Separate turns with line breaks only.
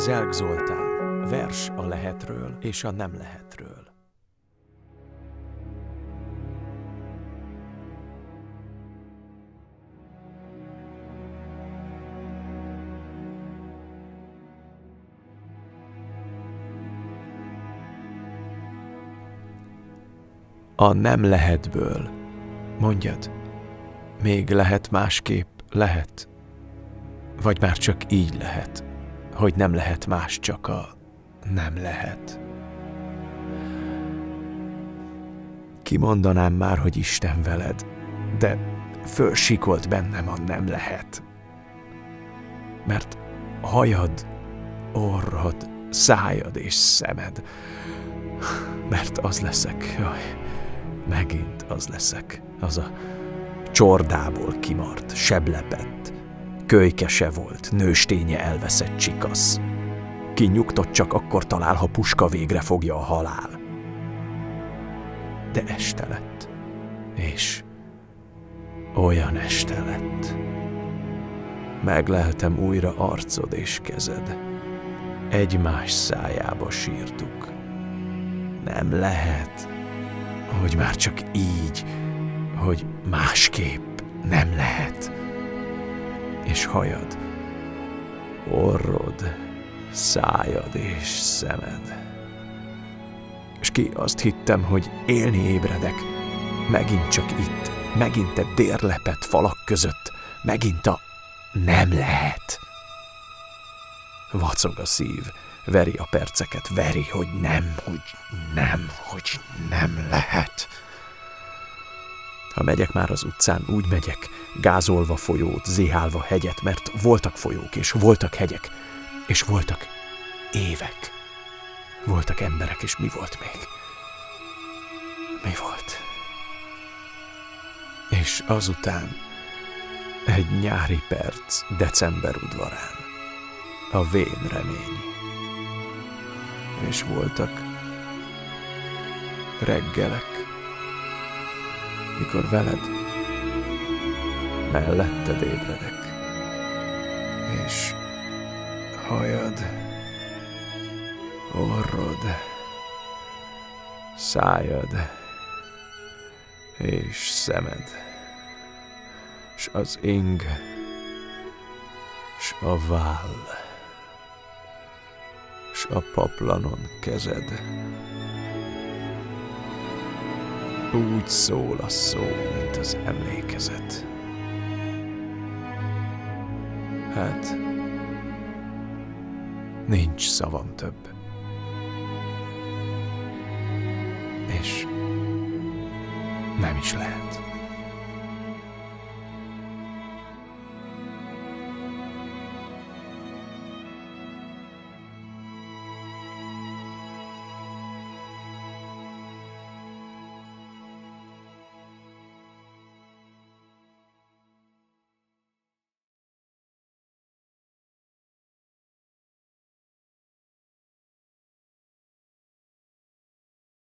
Zelk Zoltán, vers a lehetről és a nem lehetről. A nem lehetből, mondjad, még lehet másképp, lehet, vagy már csak így lehet, hogy nem lehet más, csak a nem lehet. Kimondanám már, hogy Isten veled, de fölsikolt bennem a nem lehet. Mert hajad, orrod, szájad és szemed, mert az leszek, jaj, megint az leszek, az a csordából kimart, seblepett, kölyke se volt, nősténye elveszett csikasz. Ki nyugtot csak akkor talál, ha puska végre fogja a halál. De este lett, és olyan este lett. Megleltem újra arcod és kezed, egymás szájába sírtuk. Nem lehet, hogy már csak így, hogy másképp nem lehet. És hajad, orrod, szájad és szemed. És ki azt hittem, hogy élni ébredek, megint csak itt, megint egy dérlepett falak között, megint a nem lehet. Vacog a szív, veri a perceket, veri, hogy nem, hogy nem lehet. Ha megyek már az utcán, úgy megyek, gázolva folyót, zihálva hegyet, mert voltak folyók, és voltak hegyek, és voltak évek. Voltak emberek, és mi volt még? Mi volt? És azután egy nyári perc december udvarán, a vén remény. És voltak reggelek, mikor veled melletted ébredek, és hajad, orrod, szájad és szemed, s az ing, s a váll, s a paplanon kezed. Úgy szól a szó, mint az emlékezet. Hát, nincs szavam több. És nem is lehet.